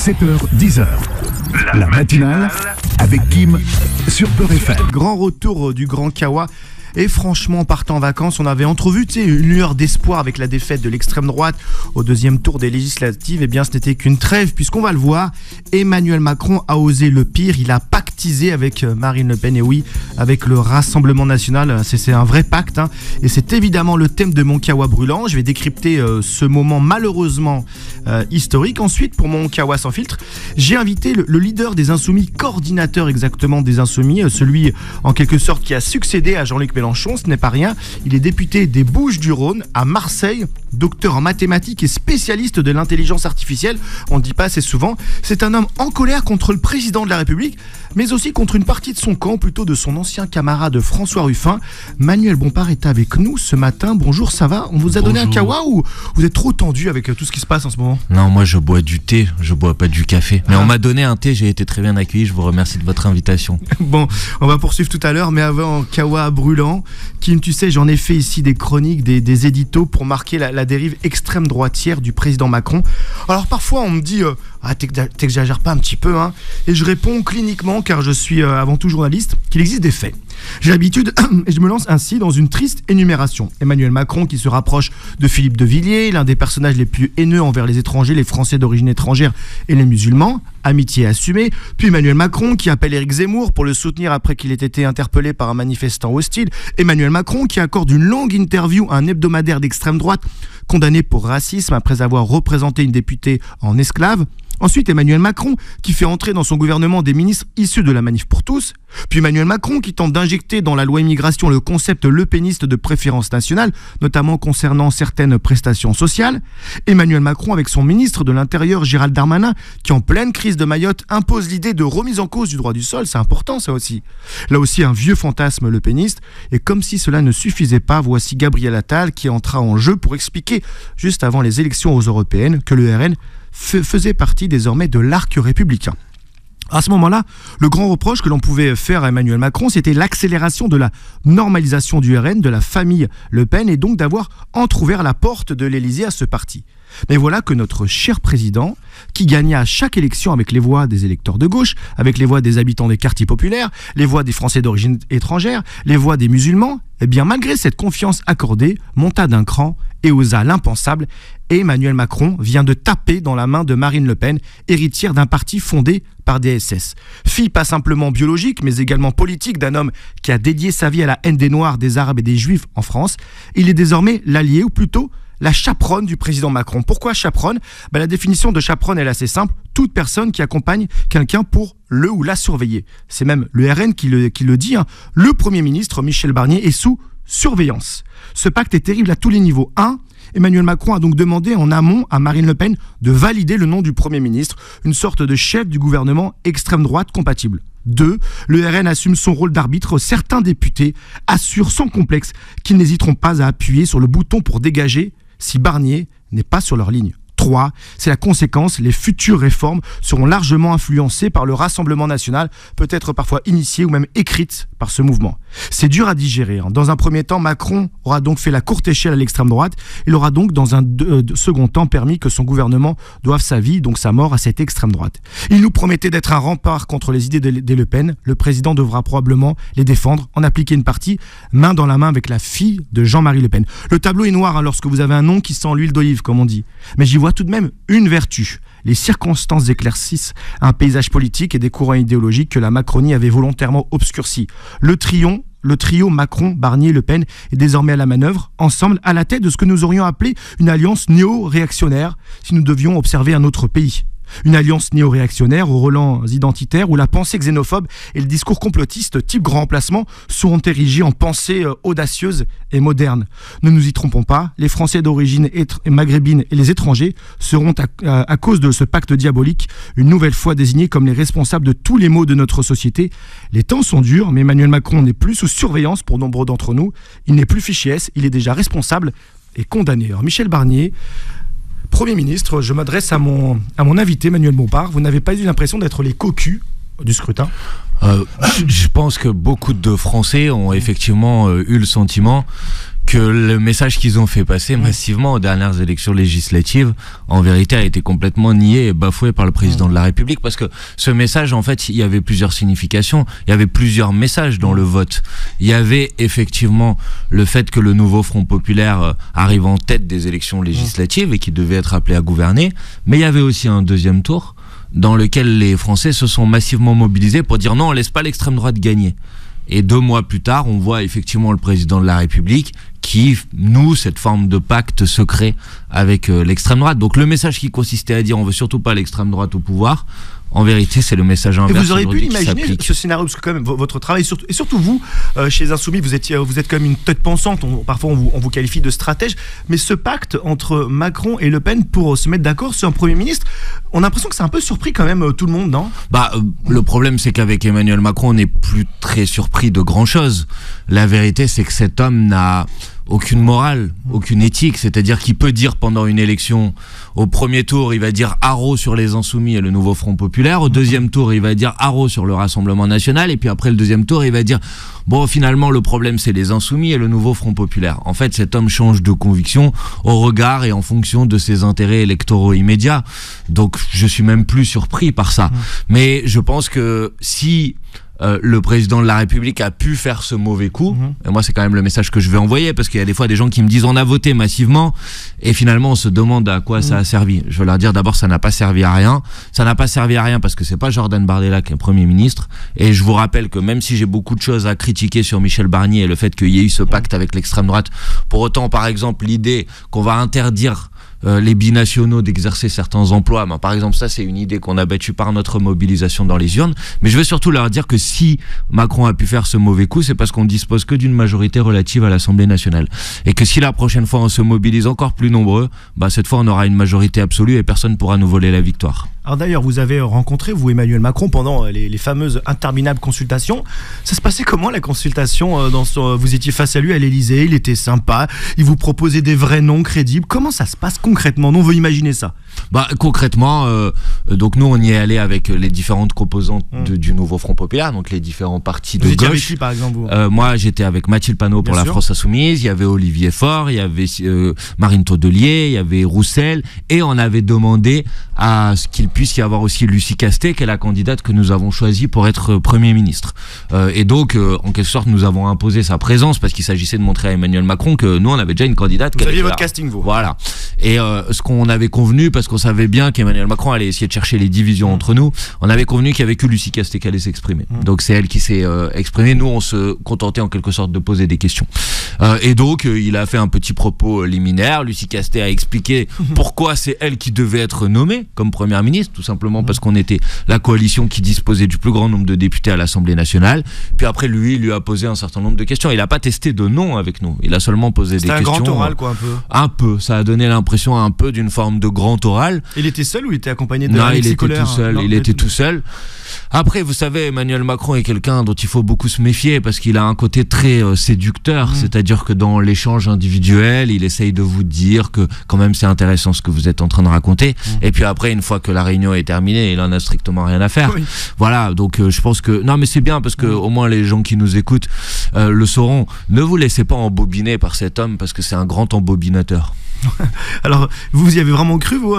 7h, 10h. La matinale avec Kim sur Peur FM. Grand retour du Grand Kawa. Et franchement, en partant en vacances, on avait entrevu une lueur d'espoir avec la défaite de l'extrême droite au deuxième tour des législatives. Eh bien, ce n'était qu'une trêve, puisqu'on va le voir, Emmanuel Macron a osé le pire. Il a pactisé avec Marine Le Pen, et oui, avec le Rassemblement National. C'est un vrai pacte, hein. Et c'est évidemment le thème de mon Kawa brûlant. Je vais décrypter ce moment malheureusement historique. Ensuite, pour mon Kawa sans filtre, j'ai invité le leader des Insoumis, coordinateur exactement des Insoumis, celui en quelque sorte qui a succédé à Jean-Luc Mélenchon. Ce n'est pas rien, il est député des Bouches-du-Rhône à Marseille, docteur en mathématiques et spécialiste de l'intelligence artificielle. On ne dit pas assez souvent. C'est un homme en colère contre le président de la République, mais aussi contre une partie de son camp, plutôt de son ancien camarade François Ruffin. Manuel Bompard est avec nous ce matin. Bonjour, ça va? On vous a donné un kawa ou vous êtes trop tendu avec tout ce qui se passe en ce moment? Non, moi je bois du thé, je bois pas du café. Mais on m'a donné un thé, j'ai été très bien accueilli, je vous remercie de votre invitation. Bon, on va poursuivre tout à l'heure, mais avant kawa brûlant, Kim, tu sais, j'en ai fait ici des chroniques, des éditos pour marquer la dérive extrême droitière du président Macron. Alors parfois on me dit t'exagères pas un petit peu, hein? Et je réponds cliniquement, car je suis avant tout journaliste, qu'il existe des faits. J'ai l'habitude, et je me lance ainsi dans une triste énumération. Emmanuel Macron qui se rapproche de Philippe de Villiers, l'un des personnages les plus haineux envers les étrangers, les Français d'origine étrangère et les musulmans, amitié assumée. Puis Emmanuel Macron qui appelle Éric Zemmour pour le soutenir après qu'il ait été interpellé par un manifestant hostile. Emmanuel Macron qui accorde une longue interview à un hebdomadaire d'extrême droite condamné pour racisme après avoir représenté une députée en esclave. Ensuite, Emmanuel Macron qui fait entrer dans son gouvernement des ministres issus de la Manif pour tous. Puis Emmanuel Macron qui tente d'injecter dans la loi immigration le concept lepéniste de préférence nationale, notamment concernant certaines prestations sociales. Emmanuel Macron avec son ministre de l'Intérieur Gérald Darmanin qui, en pleine crise de Mayotte, impose l'idée de remise en cause du droit du sol. C'est important, ça aussi. Là aussi, un vieux fantasme lepéniste. Et comme si cela ne suffisait pas, voici Gabriel Attal qui entra en jeu pour expliquer, juste avant les élections aux européennes, que le RN faisait partie désormais de l'arc républicain. À ce moment-là, le grand reproche que l'on pouvait faire à Emmanuel Macron, c'était l'accélération de la normalisation du RN, de la famille Le Pen, et donc d'avoir entrouvert la porte de l'Élysée à ce parti. Mais voilà que notre cher président, qui gagna à chaque élection avec les voix des électeurs de gauche, avec les voix des habitants des quartiers populaires, les voix des Français d'origine étrangère, les voix des musulmans, eh bien malgré cette confiance accordée, monta d'un cran et osa l'impensable. Et Emmanuel Macron vient de taper dans la main de Marine Le Pen, héritière d'un parti fondé par des SS. Fille pas simplement biologique, mais également politique d'un homme qui a dédié sa vie à la haine des Noirs, des Arabes et des Juifs en France. Il est désormais l'allié, ou plutôt la chaperonne du président Macron. Pourquoi chaperonne? La définition de chaperonne est assez simple. Toute personne qui accompagne quelqu'un pour le ou la surveiller. C'est même le RN qui le dit, hein. Le Premier ministre Michel Barnier est sous surveillance. Ce pacte est terrible à tous les niveaux. 1. Emmanuel Macron a donc demandé en amont à Marine Le Pen de valider le nom du Premier ministre, une sorte de chef du gouvernement extrême droite compatible. 2. Le RN assume son rôle d'arbitre. Certains députés assurent sans complexe qu'ils n'hésiteront pas à appuyer sur le bouton pour dégager si Barnier n'est pas sur leur ligne. 3. C'est la conséquence, les futures réformes seront largement influencées par le Rassemblement National, peut-être parfois initiées ou même écrites par ce mouvement. C'est dur à digérer, hein. Dans un premier temps, Macron aura donc fait la courte échelle à l'extrême droite. Il aura donc dans un second temps permis que son gouvernement doive sa vie, donc sa mort, à cette extrême droite. Il nous promettait d'être un rempart contre les idées des Le Pen. Le président devra probablement les défendre, en appliquer une partie, main dans la main avec la fille de Jean-Marie Le Pen. Le tableau est noir, hein, lorsque vous avez un nom qui sent l'huile d'olive, comme on dit. Mais j'y vois tout de même une vertu. Les circonstances éclaircissent un paysage politique et des courants idéologiques que la Macronie avait volontairement obscurcis. Le trio Macron, Barnier, Le Pen est désormais à la manœuvre, ensemble à la tête de ce que nous aurions appelé une alliance néo-réactionnaire si nous devions observer un autre pays. Une alliance néo-réactionnaire aux relents identitaires où la pensée xénophobe et le discours complotiste type grand remplacement seront érigés en pensée audacieuse et moderne. Ne nous y trompons pas, les Français d'origine maghrébine et les étrangers seront à cause de ce pacte diabolique une nouvelle fois désignés comme les responsables de tous les maux de notre société. Les temps sont durs, mais Emmanuel Macron n'est plus sous surveillance pour nombre d'entre nous. Il n'est plus fiché S, il est déjà responsable et condamné. Alors Michel Barnier, Premier ministre, je m'adresse à mon invité, Manuel Bompard. Vous n'avez pas eu l'impression d'être les cocus du scrutin? Je pense que beaucoup de Français ont effectivement eu le sentiment que le message qu'ils ont fait passer massivement aux dernières élections législatives, en vérité, a été complètement nié et bafoué par le président de la République, parce que ce message, en fait, il y avait plusieurs significations, il y avait plusieurs messages dans le vote. Il y avait effectivement le fait que le nouveau Front populaire arrive en tête des élections législatives et qu'il devait être appelé à gouverner, mais il y avait aussi un deuxième tour dans lequel les Français se sont massivement mobilisés pour dire non, on laisse pas l'extrême droite gagner. Et 2 mois plus tard, on voit effectivement le président de la République qui noue cette forme de pacte secret avec l'extrême droite. Donc le message qui consistait à dire on veut surtout pas l'extrême droite au pouvoir, en vérité, c'est le message inverse. Et vous auriez pu imaginer ce scénario, parce que quand même votre travail, et surtout vous, chez Insoumis, vous êtes quand même une tête pensante, parfois on vous qualifie de stratège, mais ce pacte entre Macron et Le Pen pour se mettre d'accord sur un Premier ministre, on a l'impression que c'est un peu surpris quand même tout le monde, non ? Le problème, c'est qu'avec Emmanuel Macron, on n'est plus très surpris de grand-chose. La vérité, c'est que cet homme n'a aucune morale, aucune éthique, c'est-à-dire qu'il peut dire pendant une élection, au premier tour, il va dire haro sur les Insoumis et le nouveau Front populaire, au deuxième tour, il va dire haro sur le Rassemblement national, et puis après le deuxième tour, il va dire bon, finalement, le problème, c'est les Insoumis et le nouveau Front populaire. En fait, cet homme change de conviction au regard et en fonction de ses intérêts électoraux immédiats. Donc, je suis même plus surpris par ça. Mais je pense que si le président de la République a pu faire ce mauvais coup, et moi c'est quand même le message que je vais envoyer, parce qu'il y a des fois des gens qui me disent on a voté massivement et finalement on se demande à quoi ça a servi. Je veux leur dire d'abord, ça n'a pas servi à rien. Ça n'a pas servi à rien parce que c'est pas Jordan Bardella qui est Premier ministre, et je vous rappelle que même si j'ai beaucoup de choses à critiquer sur Michel Barnier et le fait qu'il y ait eu ce pacte avec l'extrême droite, pour autant par exemple l'idée qu'on va interdire les binationaux d'exercer certains emplois, par exemple ça c'est une idée qu'on a battue par notre mobilisation dans les urnes, mais je veux surtout leur dire que si Macron a pu faire ce mauvais coup, c'est parce qu'on dispose que d'une majorité relative à l'Assemblée nationale, et que si la prochaine fois on se mobilise encore plus nombreux, cette fois on aura une majorité absolue et personne ne pourra nous voler la victoire. Alors d'ailleurs, vous avez rencontré, vous, Emmanuel Macron, pendant les fameuses interminables consultations. Ça se passait comment, la consultation vous étiez face à lui à l'Élysée, il était sympa, il vous proposait des vrais noms crédibles. Comment ça se passe concrètement ? Nous, on veut imaginer ça. Concrètement, donc nous, on y est allé avec les différentes composantes du nouveau Front populaire, donc les différents partis de gauche. Vous étiez avec qui, par exemple, vous ? Moi, j'étais avec Mathilde Panot pour la France Insoumise, il y avait Olivier Faure, il y avait Marine Tondelier, il y avait Roussel, et on avait demandé à ce qu'il puisse y avoir aussi Lucie Castet, qui est la candidate que nous avons choisie pour être Premier ministre. Et donc, en quelque sorte, nous avons imposé sa présence parce qu'il s'agissait de montrer à Emmanuel Macron que nous, on avait déjà une candidate. Vous aviez votre casting, vous. Voilà. Et ce qu'on avait convenu, parce qu'on savait bien qu'Emmanuel Macron allait essayer de chercher les divisions entre nous, on avait convenu qu'il n'y avait que Lucie Castet qui allait s'exprimer. Donc c'est elle qui s'est exprimée. Nous, on se contentait en quelque sorte de poser des questions. Et donc, il a fait un petit propos liminaire. Lucie Castet a expliqué pourquoi c'est elle qui devait être nommée comme Première ministre, tout simplement parce qu'on était la coalition qui disposait du plus grand nombre de députés à l'Assemblée nationale. Puis après, lui, il lui a posé un certain nombre de questions. Il n'a pas testé de nom avec nous. Il a seulement posé des questions. C'était un grand oral, quoi, un peu. Un peu. Ça a donné l'impression un peu d'une forme de grand oral. Il était seul ou il était accompagné de Non, il était tout seul. Il était tout seul. Après, vous savez, Emmanuel Macron est quelqu'un dont il faut beaucoup se méfier parce qu'il a un côté très séducteur, c'est-à-dire que dans l'échange individuel, il essaye de vous dire que quand même c'est intéressant ce que vous êtes en train de raconter, et puis après, une fois que la réunion est terminée, il en a strictement rien à faire. Oui. Voilà, donc je pense que... Non, mais c'est bien parce que au moins les gens qui nous écoutent le sauront. Ne vous laissez pas embobiner par cet homme parce que c'est un grand embobinateur. Alors, vous y avez vraiment cru, vous,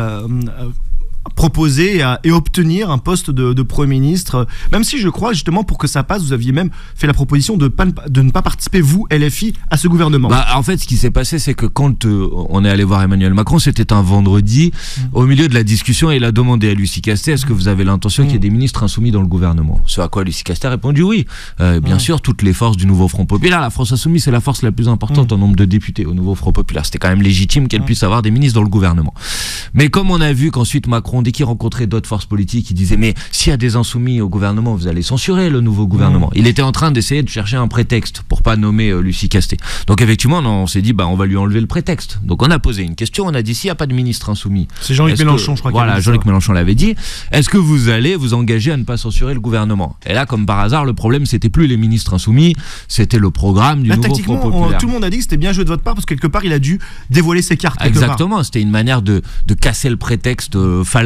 proposer et obtenir un poste de Premier ministre, même si je crois justement pour que ça passe, vous aviez même fait la proposition de ne pas participer, vous, LFI, à ce gouvernement. En fait, ce qui s'est passé, c'est que quand on est allé voir Emmanuel Macron, c'était un vendredi, au milieu de la discussion, il a demandé à Lucie Castet, est-ce que vous avez l'intention qu'il y ait des ministres insoumis dans le gouvernement ? Ce à quoi Lucie Castet a répondu oui. Bien sûr, toutes les forces du nouveau Front populaire, la France Insoumise, c'est la force la plus importante en nombre de députés au nouveau Front populaire. C'était quand même légitime qu'elle puisse avoir des ministres dans le gouvernement. Mais comme on a vu qu'ensuite Macron, dès qu'il rencontrait d'autres forces politiques, il disait mais s'il y a des insoumis au gouvernement, vous allez censurer le nouveau gouvernement. Il était en train d'essayer de chercher un prétexte pour pas nommer Lucie Castet. Donc effectivement, on s'est dit on va lui enlever le prétexte. Donc on a posé une question, on a dit s'il n'y a pas de ministre insoumis. C'est Jean-Luc Mélenchon, je crois. Voilà, Jean-Luc Mélenchon l'avait dit. Est-ce que vous allez vous engager à ne pas censurer le gouvernement ? Et là, comme par hasard, le problème c'était plus les ministres insoumis, c'était le programme du nouveau Front populaire. Tout le monde a dit que c'était bien joué de votre part parce que quelque part il a dû dévoiler ses cartes. Exactement, c'était une manière de casser le prétexte fallacieux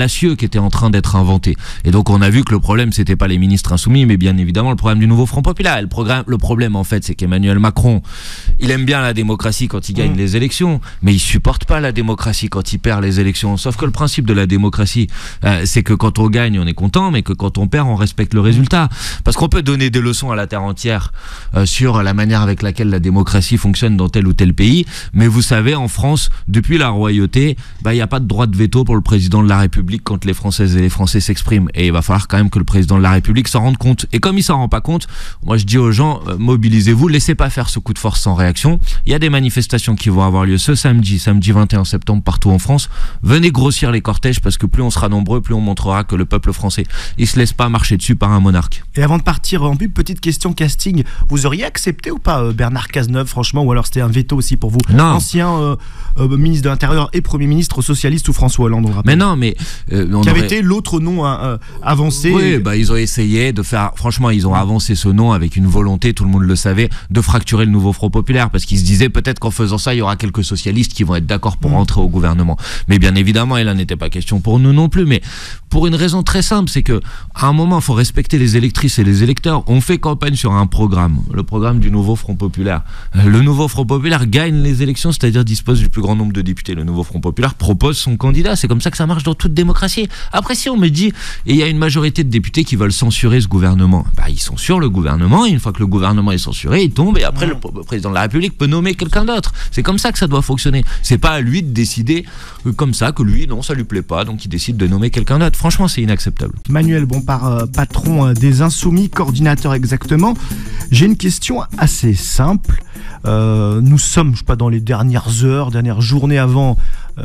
fallacieux qui était en train d'être inventé. Et donc on a vu que le problème c'était pas les ministres insoumis, mais bien évidemment le problème du nouveau Front populaire. Et le problème en fait, c'est qu'Emmanuel Macron, il aime bien la démocratie quand il gagne les élections, mais il supporte pas la démocratie quand il perd les élections. Sauf que le principe de la démocratie, c'est que quand on gagne, on est content, mais que quand on perd, on respecte le résultat. Parce qu'on peut donner des leçons à la terre entière sur la manière avec laquelle la démocratie fonctionne dans tel ou tel pays, mais vous savez, en France, depuis la royauté, il n'y a pas de droit de veto pour le président de la République quand les Françaises et les Français s'expriment. Et il va falloir quand même que le président de la République s'en rende compte. Et comme il s'en rend pas compte, moi je dis aux gens, mobilisez-vous, laissez pas faire ce coup de force sans réaction. Il y a des manifestations qui vont avoir lieu ce samedi 21 septembre partout en France. Venez grossir les cortèges parce que plus on sera nombreux, plus on montrera que le peuple français, il se laisse pas marcher dessus par un monarque. Et avant de partir en pub, petite question casting, vous auriez accepté ou pas Bernard Cazeneuve, franchement, ou alors c'était un veto aussi pour vous? Non. Ancien ministre de l'Intérieur et Premier ministre socialiste sous François Hollande, on le rappelle. Mais non, mais qui avait été l'autre nom avancé. Oui, ils ont essayé de faire. Franchement, ils ont avancé ce nom avec une volonté, tout le monde le savait, de fracturer le nouveau Front populaire, parce qu'ils se disaient peut-être qu'en faisant ça, il y aura quelques socialistes qui vont être d'accord pour rentrer au gouvernement. Mais bien évidemment, il n'en était pas question pour nous non plus. Mais pour une raison très simple, c'est que à un moment, il faut respecter les électrices et les électeurs. On fait campagne sur un programme, le programme du nouveau Front populaire. Le nouveau Front populaire gagne les élections, c'est-à-dire dispose du plus grand nombre de députés. Le nouveau Front populaire propose son candidat. C'est comme ça que ça marche dans toute démocratie. Après, si on me dit, et il y a une majorité de députés qui veulent censurer ce gouvernement, ils censurent le gouvernement, et une fois que le gouvernement est censuré, il tombe, et après le président de la République peut nommer quelqu'un d'autre. C'est comme ça que ça doit fonctionner. C'est pas à lui de décider comme ça que lui, non, ça lui plaît pas, donc il décide de nommer quelqu'un d'autre. Franchement, c'est inacceptable. Manuel Bompard, patron des Insoumis, coordinateur exactement. J'ai une question assez simple. Nous sommes, je sais pas, dans les dernières heures, dernières journées avant,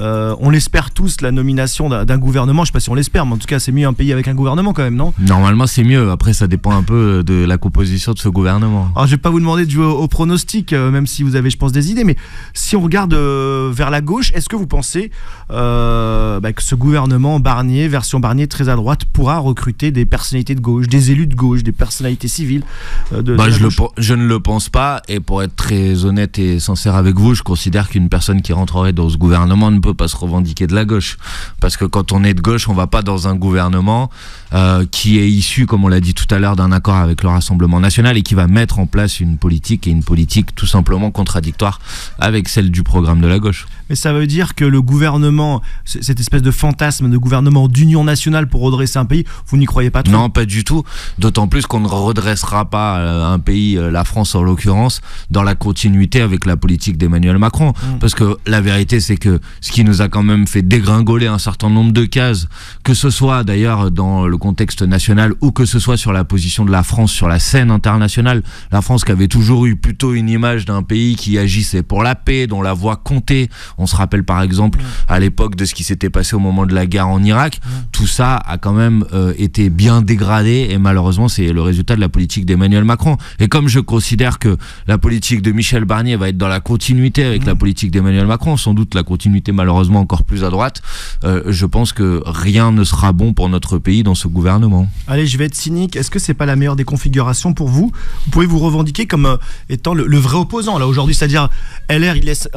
on l'espère tous, la nomination d'un gouvernement. Je sais pas si on l'espère, mais en tout cas, c'est mieux un pays avec un gouvernement quand même, non? Normalement, c'est mieux. Après, ça dépend un peu de la composition de ce gouvernement. Alors, je vais pas vous demander de jouer au pronostic, même si vous avez, je pense, des idées, mais si on regarde vers la gauche, est-ce que vous pensez que ce gouvernement Barnier, version Barnier très à droite, pourra recruter des personnalités de gauche, des élus de gauche, des personnalités civiles je ne le pense pas, et pour être très honnête et sincère avec vous, je considère qu'une personne qui rentrerait dans ce gouvernement ne peut pas se revendiquer de la gauche, parce que quand on est de gauche, on va pas dans un gouvernement qui est issu, comme on l'a dit tout à l'heure, d'un accord avec le Rassemblement national et qui va mettre en place une politique tout simplement contradictoire avec celle du programme de la gauche. Mais ça veut dire que le gouvernement, cette espèce de fantasme de gouvernement d'union nationale pour redresser un pays, vous n'y croyez pas trop? Non, pas du tout. D'autant plus qu'on ne redressera pas un pays, la France en l'occurrence, dans la continuité avec la politique d'Emmanuel Macron. Parce que la vérité, c'est que ce qui nous a quand même fait dégringoler un certain nombre de cases, que ce soit d'ailleurs dans le contexte national ou que ce soit sur la position de la France sur la scène internationale, la France qui avait toujours eu plutôt une image d'un pays qui agissait pour la paix, dont la voix comptait. On se rappelle par exemple à l'époque de ce qui s'était passé au moment de la guerre en Irak. Tout ça a quand même été bien dégradé, et malheureusement c'est le résultat de la politique d'Emmanuel Macron. Et comme je considère que la politique de Michel Barnier va être dans la continuité avec la politique d'Emmanuel Macron, sans doute la continuité malheureusement encore plus à droite, je pense que rien ne sera bon pour notre pays dans ce gouvernement. Allez, je vais être cynique. Est-ce que c'est pas la meilleure des configurations pour vous? Vous pouvez vous revendiquer comme étant le vrai opposant là aujourd'hui, c'est-à-dire LR, il laisse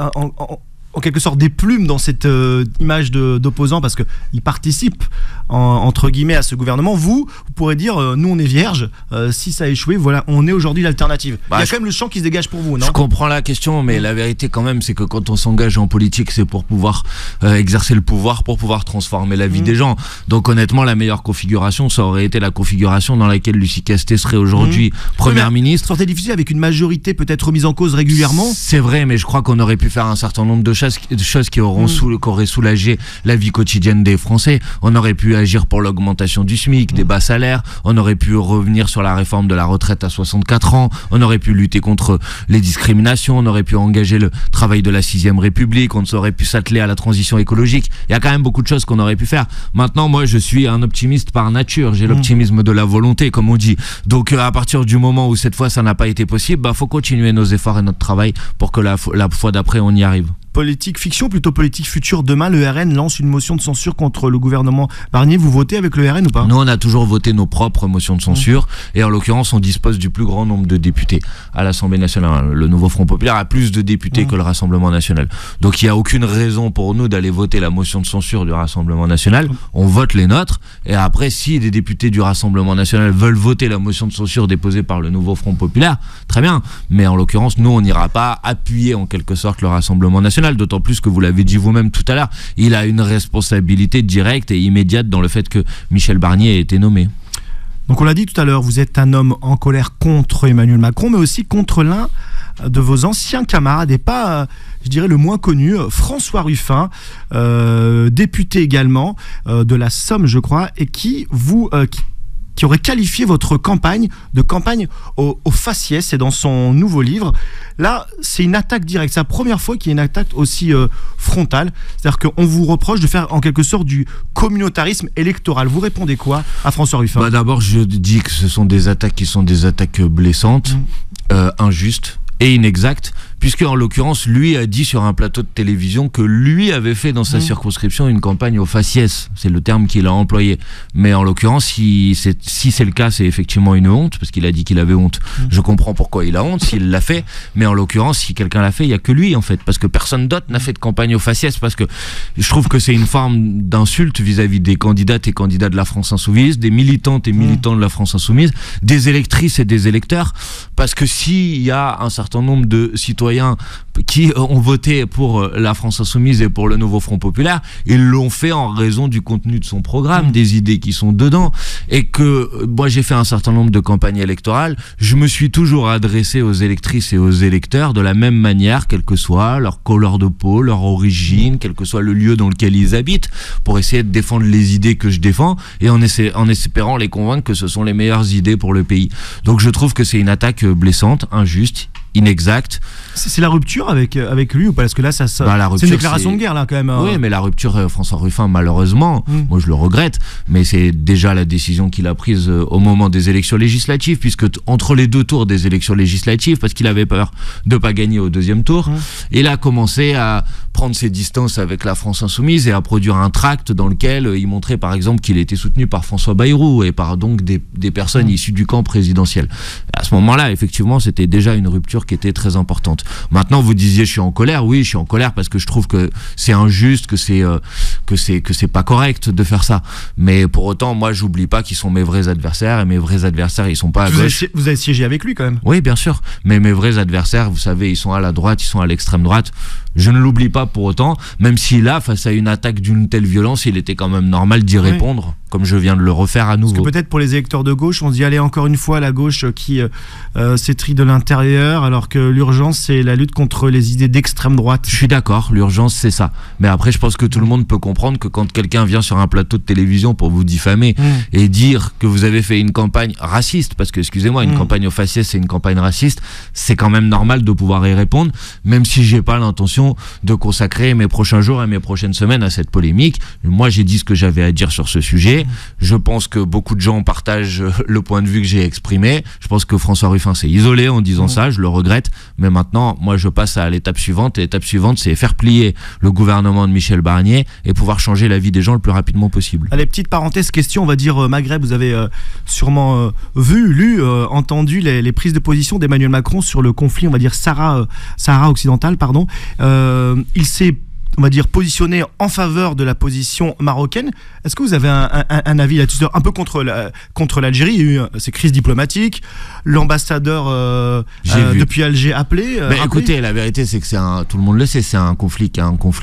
en quelque sorte des plumes dans cette image d'opposant parce qu'il participe entre guillemets à ce gouvernement. Vous pourrez dire nous on est vierge, si ça a échoué, voilà, on est aujourd'hui l'alternative. Il y a quand même le champ qui se dégage pour vous, non? Je comprends la question, mais la vérité quand même c'est que quand on s'engage en politique, c'est pour pouvoir exercer le pouvoir, pour pouvoir transformer la vie des gens. Donc honnêtement, la meilleure configuration, ça aurait été la configuration dans laquelle Lucie Castet serait aujourd'hui première ministre. Ça aurait été difficile avec une majorité peut-être remise en cause régulièrement. C'est vrai, mais je crois qu'on aurait pu faire un certain nombre de choses qui auraient soulagé la vie quotidienne des Français. On aurait pu agir pour l'augmentation du SMIC, des bas salaires, on aurait pu revenir sur la réforme de la retraite à 64 ans, on aurait pu lutter contre les discriminations, on aurait pu engager le travail de la 6ème République, on aurait pu s'atteler à la transition écologique. Il y a quand même beaucoup de choses qu'on aurait pu faire. Maintenant, moi, je suis un optimiste par nature, j'ai l'optimisme de la volonté, comme on dit. Donc, à partir du moment où cette fois ça n'a pas été possible, faut continuer nos efforts et notre travail pour que la fois d'après, on y arrive. politique fiction, plutôt politique future. Demain, le RN lance une motion de censure contre le gouvernement Barnier. Vous votez avec le RN ou pas? Nous, on a toujours voté nos propres motions de censure. Et en l'occurrence, on dispose du plus grand nombre de députés à l'Assemblée nationale. Le Nouveau Front Populaire a plus de députés que le Rassemblement national. Donc il n'y a aucune raison pour nous d'aller voter la motion de censure du Rassemblement national. On vote les nôtres. Et après, si des députés du Rassemblement national veulent voter la motion de censure déposée par le Nouveau Front Populaire, très bien. Mais en l'occurrence, nous, on n'ira pas appuyer en quelque sorte le Rassemblement national. D'autant plus que vous l'avez dit vous-même tout à l'heure, il a une responsabilité directe et immédiate dans le fait que Michel Barnier ait été nommé. Donc on l'a dit tout à l'heure, vous êtes un homme en colère contre Emmanuel Macron, mais aussi contre l'un de vos anciens camarades, et pas, je dirais, le moins connu, François Ruffin, député également de la Somme, je crois, et qui aurait qualifié votre campagne de campagne au faciès. C'est dans son nouveau livre. Là, c'est une attaque directe. C'est la première fois qu'il y a une attaque aussi frontale. C'est-à-dire qu'on vous reproche de faire en quelque sorte du communautarisme électoral. Vous répondez quoi à François Ruffin? D'abord, je dis que ce sont des attaques qui sont des attaques blessantes, injustes et inexactes, puisque en l'occurrence, lui a dit sur un plateau de télévision que lui avait fait dans sa circonscription une campagne au faciès. C'est le terme qu'il a employé. Mais en l'occurrence, si c'est le cas, c'est effectivement une honte, parce qu'il a dit qu'il avait honte. Je comprends pourquoi il a honte, s'il l'a fait. Mais en l'occurrence, si quelqu'un l'a fait, il n'y a que lui, en fait, parce que personne d'autre n'a fait de campagne au faciès, parce que je trouve que c'est une forme d'insulte vis-à-vis des candidates et candidats de la France Insoumise, des militantes et militants de la France Insoumise, des électrices et des électeurs, parce que s'il y a un certain nombre de citoyens qui ont voté pour la France Insoumise et pour le Nouveau Front Populaire, ils l'ont fait en raison du contenu de son programme, des idées qui sont dedans, et que moi j'ai fait un certain nombre de campagnes électorales, je me suis toujours adressé aux électrices et aux électeurs de la même manière, quelle que soit leur couleur de peau, leur origine, quel que soit le lieu dans lequel ils habitent, pour essayer de défendre les idées que je défends, et en espérant les convaincre que ce sont les meilleures idées pour le pays. Donc je trouve que c'est une attaque blessante, injuste, inexact. C'est la rupture avec lui ou pas? Parce que là, c'est une déclaration de guerre là quand même. Oui, mais la rupture, François Ruffin, malheureusement, moi je le regrette, mais c'est déjà la décision qu'il a prise au moment des élections législatives, puisque entre les deux tours des élections législatives, parce qu'il avait peur de pas gagner au deuxième tour, il a commencé à prendre ses distances avec la France Insoumise et à produire un tract dans lequel il montrait par exemple qu'il était soutenu par François Bayrou et par donc des personnes issues du camp présidentiel. À ce moment-là, effectivement, c'était déjà une rupture qui était très importante. Maintenant, vous disiez je suis en colère. Oui, je suis en colère parce que je trouve que c'est injuste, que c'est pas correct de faire ça. Mais pour autant, moi, j'oublie pas qu'ils sont mes vrais adversaires, et mes vrais adversaires, ils sont pas à gauche. Vous avez siégé avec lui quand même. Oui, bien sûr. Mais mes vrais adversaires, vous savez, ils sont à la droite, ils sont à l'extrême droite. Je ne l'oublie pas pour autant, même si là, face à une attaque d'une telle violence, il était quand même normal d'y répondre, comme je viens de le refaire à nouveau. Parce que peut-être pour les électeurs de gauche, on se dit allez encore une fois la gauche qui s'étrille de l'intérieur, alors que l'urgence c'est la lutte contre les idées d'extrême droite. Je suis d'accord, l'urgence c'est ça. Mais après, je pense que tout le monde peut comprendre que quand quelqu'un vient sur un plateau de télévision pour vous diffamer et dire que vous avez fait une campagne raciste, parce que excusez-moi, une campagne au faciès c'est une campagne raciste, c'est quand même normal de pouvoir y répondre, même si j'ai pas l'intention de consacrer mes prochains jours et mes prochaines semaines à cette polémique. Moi, j'ai dit ce que j'avais à dire sur ce sujet. Je pense que beaucoup de gens partagent le point de vue que j'ai exprimé. Je pense que François Ruffin s'est isolé en disant ça, je le regrette. Mais maintenant, moi, je passe à l'étape suivante. Et l'étape suivante, c'est faire plier le gouvernement de Michel Barnier et pouvoir changer la vie des gens le plus rapidement possible. Allez, petite parenthèse, question, on va dire Maghreb. Vous avez sûrement vu, lu, entendu les prises de position d'Emmanuel Macron sur le conflit, on va dire Sahara occidental, pardon. Il s'est, on va dire, positionné en faveur de la position marocaine. Est-ce que vous avez un avis là-dessus, un peu contre l'Algérie? Il y a eu ces crises diplomatiques, l'ambassadeur depuis Alger appelé. Écoutez, la vérité c'est que tout le monde le sait, c'est un conflit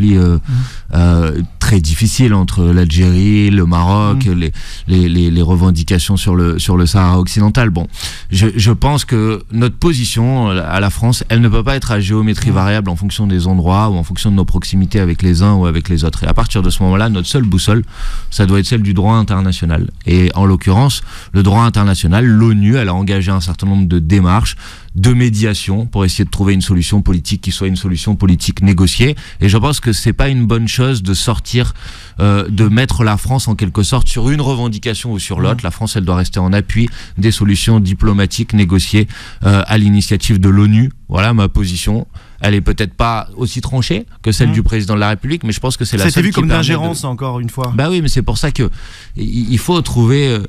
très difficile entre l'Algérie, le Maroc, les revendications sur le Sahara occidental. Bon, je pense que notre position à la France, elle ne peut pas être à géométrie variable en fonction des endroits ou en fonction de nos proximités avec les uns ou avec les autres. Et à partir de ce moment-là, notre seule boussole, ça doit être celle du droit international. Et en l'occurrence, le droit international, l'ONU, elle a engagé un certain nombre de démarches, de médiation pour essayer de trouver une solution politique qui soit une solution politique négociée. Et je pense que c'est pas une bonne chose de sortir, de mettre la France en quelque sorte sur une revendication ou sur l'autre. La France, elle doit rester en appui des solutions diplomatiques négociées à l'initiative de l'ONU. Voilà ma position. Elle est peut-être pas aussi tranchée que celle du président de la République, mais je pense que c'est la seule. Ça a été vu qui comme permet d'ingérence encore une fois. Bah oui, mais c'est pour ça que il faut trouver.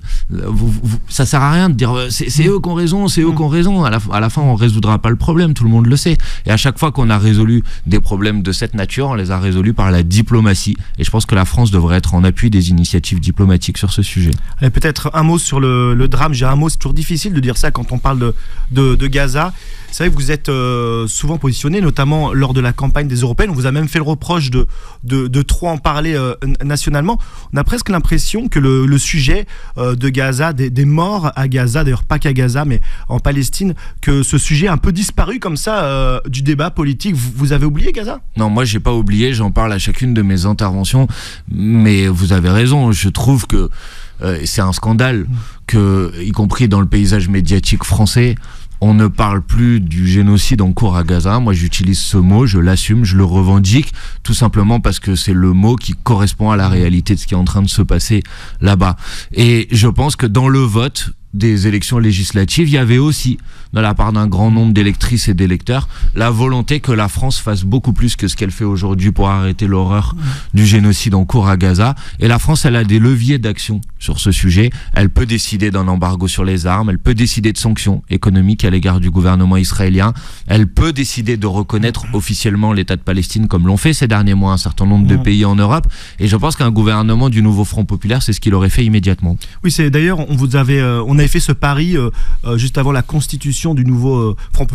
Ça sert à rien de dire c'est eux qui ont raison, c'est eux qui ont raison. À la fin, on résoudra pas le problème, tout le monde le sait. Et à chaque fois qu'on a résolu des problèmes de cette nature, on les a résolus par la diplomatie. Et je pense que la France devrait être en appui des initiatives diplomatiques sur ce sujet. Allez, peut-être un mot sur le drame. J'ai un mot, c'est toujours difficile de dire ça quand on parle de Gaza. C'est vrai que vous êtes souvent positionné, notamment lors de la campagne des Européennes. On vous a même fait le reproche de trop en parler nationalement. On a presque l'impression que le sujet de Gaza, des morts à Gaza, d'ailleurs pas qu'à Gaza, mais en Palestine, que ce sujet a un peu disparu comme ça du débat politique. Vous avez oublié Gaza ? Non, moi j'ai pas oublié, j'en parle à chacune de mes interventions, mais vous avez raison, je trouve que c'est un scandale que, y compris dans le paysage médiatique français, on ne parle plus du génocide en cours à Gaza. Moi, j'utilise ce mot, je l'assume, je le revendique, tout simplement parce que c'est le mot qui correspond à la réalité de ce qui est en train de se passer là-bas. Et je pense que dans le vote des élections législatives, il y avait aussi, de la part d'un grand nombre d'électrices et d'électeurs, la volonté que la France fasse beaucoup plus que ce qu'elle fait aujourd'hui pour arrêter l'horreur du génocide en cours à Gaza. Et la France, elle a des leviers d'action sur ce sujet. Elle peut décider d'un embargo sur les armes, elle peut décider de sanctions économiques à l'égard du gouvernement israélien, elle peut décider de reconnaître officiellement l'État de Palestine, comme l'ont fait ces derniers mois un certain nombre de pays en Europe. Et je pense qu'un gouvernement du nouveau Front populaire, c'est ce qu'il aurait fait immédiatement. Oui, c'est d'ailleurs, on avait fait ce pari juste avant la constitution du nouveau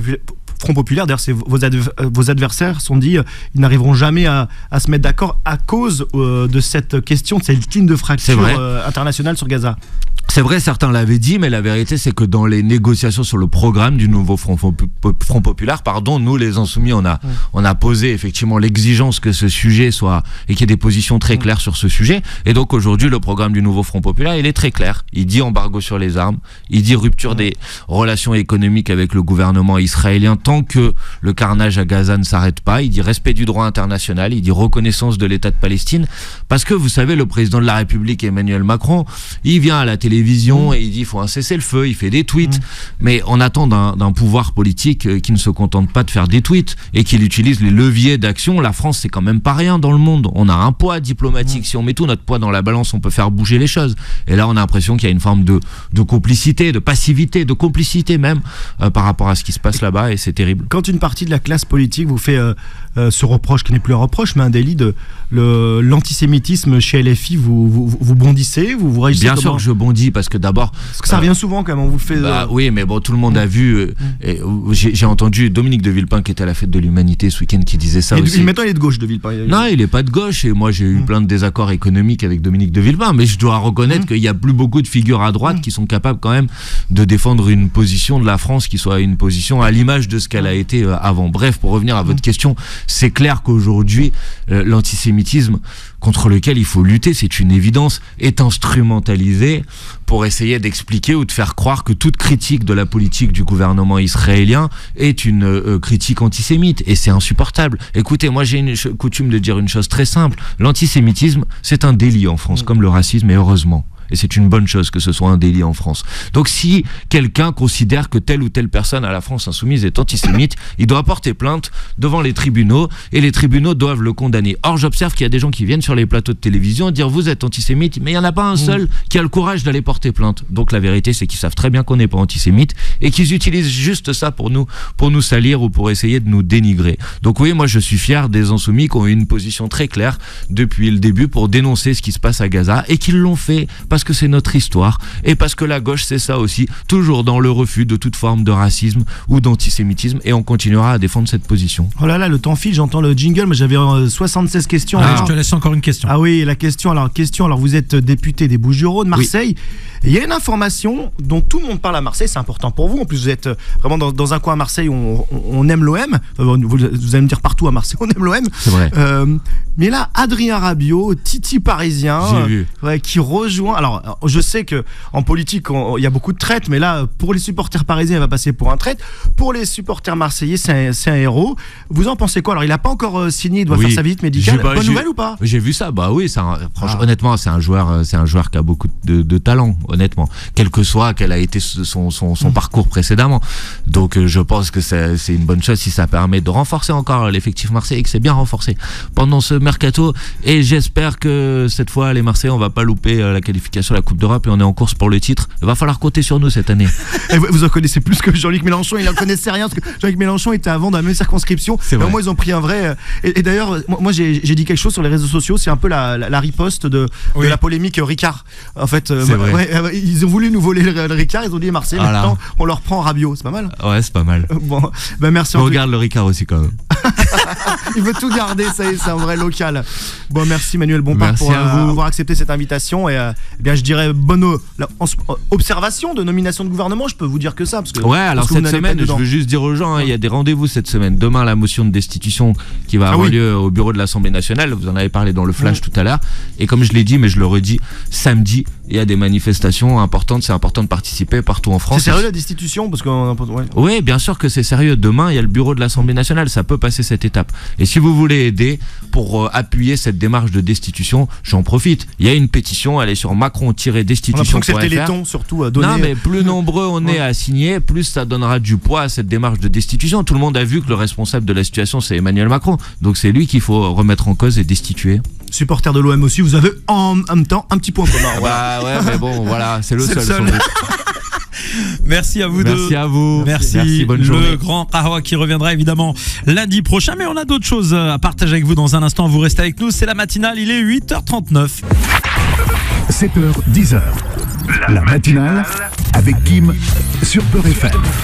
Front populaire. D'ailleurs, vos adversaires sont dit ils n'arriveront jamais à se mettre d'accord à cause de cette question, de cette ligne de fracture internationale sur Gaza. C'est vrai, certains l'avaient dit, mais la vérité, c'est que dans les négociations sur le programme du nouveau Front populaire, nous, les Insoumis, on a posé effectivement l'exigence que ce sujet soit, et qu'il y ait des positions très claires sur ce sujet. Et donc, aujourd'hui, le programme du nouveau Front populaire, il est très clair. Il dit embargo sur les armes, il dit rupture des relations économiques avec le gouvernement israélien tant que le carnage à Gaza ne s'arrête pas. Il dit respect du droit international, il dit reconnaissance de l'État de Palestine. Parce que, vous savez, le président de la République, Emmanuel Macron, il vient à la télévision et il dit il faut un cessez-le-feu, il fait des tweets, mais on attend d'un pouvoir politique qui ne se contente pas de faire des tweets et qui utilise les leviers d'action. La France, c'est quand même pas rien dans le monde, on a un poids diplomatique, si on met tout notre poids dans la balance, on peut faire bouger les choses. Et là on a l'impression qu'il y a une forme de complicité, de passivité, de complicité même par rapport à ce qui se passe là-bas, et c'est terrible. Quand une partie de la classe politique vous fait ce reproche, qui n'est plus un reproche mais un délit, de l'antisémitisme chez LFI, vous bondissez, vous réagissez? Bien sûr que je bondis, parce que d'abord... Parce que ça revient souvent quand même, on vous le fait... oui, mais bon, tout le monde a vu... j'ai entendu Dominique de Villepin, qui était à la fête de l'Humanité ce week-end, qui disait ça aussi. Maintenant, il est de gauche, de Villepin. Non, il est pas de gauche, et moi j'ai eu plein de désaccords économiques avec Dominique de Villepin, mais je dois reconnaître qu'il y a plus beaucoup de figures à droite qui sont capables quand même de défendre une position de la France qui soit une position à l'image de ce qu'elle a été avant. Bref, pour revenir à votre question, c'est clair qu'aujourd'hui, l'antisémitisme contre lequel il faut lutter, c'est une évidence, est instrumentalisé pour essayer d'expliquer ou de faire croire que toute critique de la politique du gouvernement israélien est une critique antisémite, et c'est insupportable. Écoutez, moi j'ai une coutume de dire une chose très simple, l'antisémitisme c'est un délit en France, comme le racisme, et heureusement. Et c'est une bonne chose que ce soit un délit en France. Donc si quelqu'un considère que telle ou telle personne à la France insoumise est antisémite, il doit porter plainte devant les tribunaux, et les tribunaux doivent le condamner. Or, j'observe qu'il y a des gens qui viennent sur les plateaux de télévision dire vous êtes antisémite, mais il n'y en a pas un seul qui a le courage d'aller porter plainte. Donc la vérité, c'est qu'ils savent très bien qu'on n'est pas antisémite, et qu'ils utilisent juste ça pour nous salir ou pour essayer de nous dénigrer. Donc oui, moi je suis fier des insoumis qui ont eu une position très claire depuis le début pour dénoncer ce qui se passe à Gaza, et qu'ils l'ont fait parce que c'est notre histoire, et parce que la gauche c'est ça aussi, toujours dans le refus de toute forme de racisme ou d'antisémitisme, et on continuera à défendre cette position. Oh là là, le temps file, j'entends le jingle, mais j'avais 76 questions. Je te laisse encore une question. Ah oui, la question, alors vous êtes député des Bouches-du-Rhône, Marseille, et il y a une information dont tout le monde parle à Marseille, c'est important pour vous, en plus vous êtes vraiment dans un coin à Marseille où on aime l'OM, vous allez me dire partout à Marseille on aime l'OM, c'est vrai. Mais là, Adrien Rabiot, Titi parisien, qui rejoint... Alors, je sais qu'en politique, il y a beaucoup de traites, mais là, pour les supporters parisiens, il va passer pour un traître. Pour les supporters marseillais, c'est un héros. Vous en pensez quoi? Alors, il n'a pas encore signé, il doit faire sa visite médicale. Bonne nouvelle ou pas? J'ai vu ça, oui. Honnêtement, c'est un joueur qui a beaucoup de talent. honnêtement, quel que soit quel a été son parcours précédemment. Donc je pense que c'est une bonne chose si ça permet de renforcer encore l'effectif marseillais et que c'est bien renforcé pendant ce mercato. Et j'espère que cette fois les Marseillais, on va pas louper la qualification à la Coupe d'Europe et on est en course pour le titre. Il va falloir compter sur nous cette année. Et vous en connaissez plus que Jean-Luc Mélenchon, il en connaissait rien parce que Jean-Luc Mélenchon était avant dans la même circonscription. Au moins ils ont pris un vrai. Et d'ailleurs, moi j'ai dit quelque chose sur les réseaux sociaux, c'est un peu la riposte de la polémique Ricard. En fait, ils ont voulu nous voler le Ricard, ils ont dit Marseille, maintenant on leur prend Rabiot, c'est pas mal. Ouais, c'est pas mal. Bon, merci. On regarde le Ricard aussi quand même. Il veut tout garder, ça y est, c'est un vrai local. Bon, merci Manuel Bompard pour avoir accepté cette invitation et bien je dirais bonne observation de nomination de gouvernement, je peux vous dire que ça parce que alors cette semaine, je veux juste dire aux gens, il y a des rendez-vous cette semaine. Demain, la motion de destitution qui va avoir lieu au bureau de l'Assemblée nationale, vous en avez parlé dans le flash tout à l'heure, et comme je l'ai dit, mais je le redis, samedi, il y a des manifestations importantes, c'est important de participer partout en France. C'est sérieux la destitution parce que Oui, bien sûr que c'est sérieux. Demain, il y a le bureau de l'Assemblée nationale, ça peut passer cette étape. Et si vous voulez aider pour appuyer cette démarche de destitution, j'en profite. Il y a une pétition, elle est sur macron-destitution.fr. C'est le Téléthon surtout à donner. Non, mais plus nombreux on est à signer, plus ça donnera du poids à cette démarche de destitution. Tout le monde a vu que le responsable de la situation, c'est Emmanuel Macron. Donc c'est lui qu'il faut remettre en cause et destituer. Supporter de l'OM aussi, vous avez en même temps un petit point commun. Ouais, mais bon, voilà, c'est le seul. Merci à vous deux. Merci à vous. Merci. Bonne journée. Le grand Kahwa qui reviendra évidemment lundi prochain, mais on a d'autres choses à partager avec vous dans un instant. Vous restez avec nous, c'est la matinale, il est 8h39. 7h, 10h. La matinale avec Kim sur Peur FM.